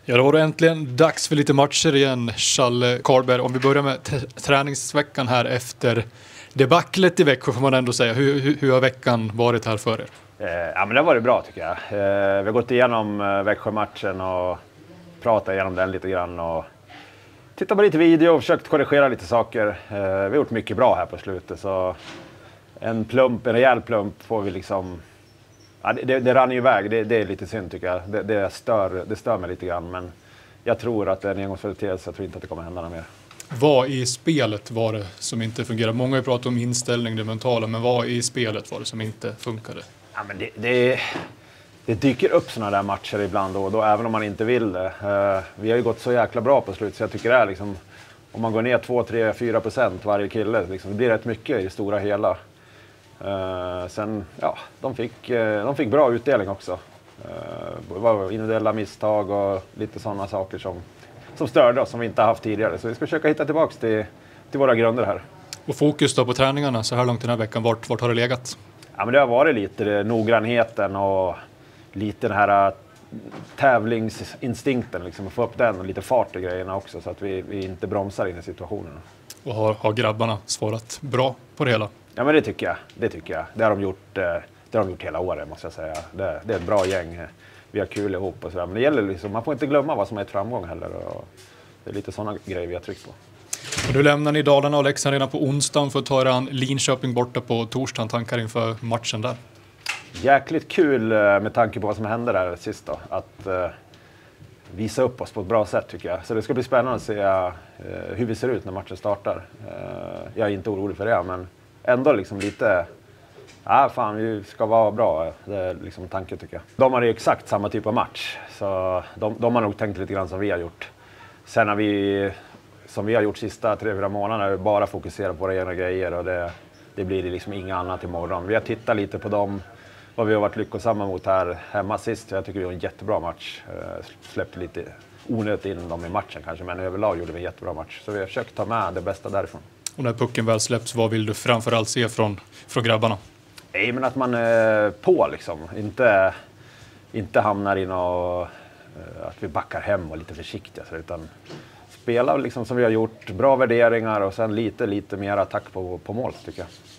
Ja, då var det äntligen dags för lite matcher igen, Challe Karlberg. Om vi börjar med träningsveckan här efter debaclet i Växjö får man ändå säga. Hur har veckan varit här för er? Ja, men det har varit bra tycker jag. Vi har gått igenom Växjö-matchen och pratat igenom den lite grann. Och tittat på lite video och försökt korrigera lite saker. Vi har gjort mycket bra här på slutet. Så en rejäl plump får vi liksom... Ja, det rann ju iväg, det är lite synd tycker jag. Det stör mig lite grann, men jag tror att det är en engångsföreteelse. Jag tror inte att det kommer hända något mer. Vad i spelet var det som inte fungerade? Många har ju pratat om inställning, det mentala, men vad i spelet var det som inte funkade? Ja, men det dyker upp såna där matcher ibland då, även om man inte vill det. Vi har ju gått så jäkla bra på slut, så jag tycker det är liksom, om man går ner 2, 3, 4% varje kille, liksom, det blir rätt mycket i det stora hela. Sen, ja, de fick bra utdelning också. Det var individuella misstag och lite sådana saker som störde oss, som vi inte har haft tidigare. Så vi ska försöka hitta tillbaka till våra grunder här. Och fokus då på träningarna så här långt den här veckan, vart har det legat? Ja, men det har varit lite noggrannheten och lite den här tävlingsinstinkten, liksom, att få upp den och lite fart i grejerna också, så att vi inte bromsar in i situationen. Och har grabbarna svarat bra på det hela? Ja, men det tycker jag. Det har de gjort hela året, måste jag säga. Det är ett bra gäng. Vi har kul ihop och sådär. Men det gäller liksom, man får inte glömma vad som är ett framgång heller. Och det är lite sådana grejer vi har tryckt på. Och nu lämnar ni Dalarna och Leksand redan på onsdagen för att ta er an Linköping borta på torsdagen. Tankar inför matchen där? Jäkligt kul med tanke på vad som hände där sist då. Att visa upp oss på ett bra sätt tycker jag. Så det ska bli spännande att se hur vi ser ut när matchen startar. Jag är inte orolig för det, men ändå liksom lite... Ja, fan, vi ska vara bra. Det är liksom tanken tycker jag. De har ju exakt samma typ av match. Så de har nog tänkt lite grann som vi har gjort. Sen har vi, som vi har gjort sista 3-4 månader, bara fokuserat på våra egna grejer. Och det blir liksom inget annat imorgon. Vi har tittat lite på dem, vad vi har varit lyckosamma mot här hemma sist. Jag tycker det var en jättebra match. Släppte lite onödigt in dem i matchen kanske, men överlag gjorde vi en jättebra match. Så vi har försökt ta med det bästa därifrån. Och när pucken väl släpps, vad vill du framförallt se från grabbarna? Nej, men att man är på liksom. Inte hamnar in och att vi backar hem och lite försiktiga. Utan spela liksom som vi har gjort. Bra värderingar och sen lite mer attack på mål tycker jag.